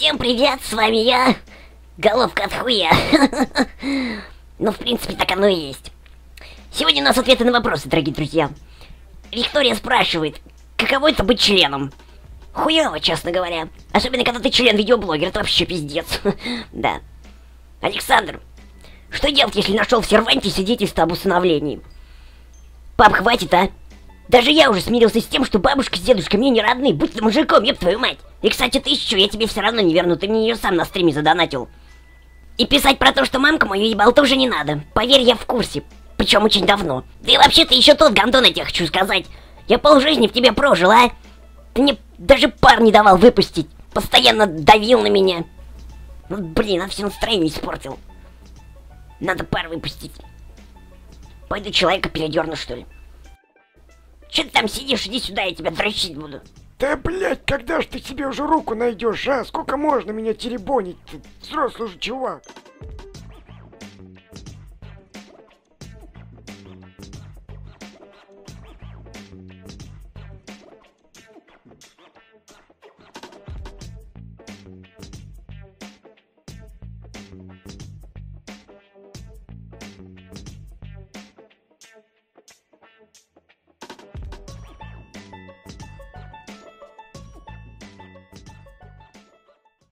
Всем привет, с вами я, головка от хуя. Ну, в принципе, так оно и есть. Сегодня у нас ответы на вопросы, дорогие друзья. Виктория спрашивает, каково это быть членом? Хуёво, честно говоря. Особенно, когда ты член видеоблогера, это вообще пиздец. Да. Александр, что делать, если нашел в серванте свидетельство об усыновлении? Пап, хватит, а? Даже я уже смирился с тем, что бабушка с дедушкой мне не родные, будь ты мужиком, еб твою мать. И, кстати, 1000 я тебе все равно не верну, ты мне ее сам на стриме задонатил. И писать про то, что мамка мою ебал, тоже не надо. Поверь, я в курсе. Причем очень давно. Да и вообще ты еще тот гандон, я тебе хочу сказать. Я полжизни в тебе прожил, а? Ты мне даже пар не давал выпустить. Постоянно давил на меня. Ну, блин, а все настроение испортил. Надо пар выпустить. Пойду человека передерну, что ли. Че ты там сидишь? Иди сюда, я тебя дрочить буду. Да, блять, когда ж ты себе уже руку найдешь, а? Сколько можно меня теребонить? Ты взрослый же чувак.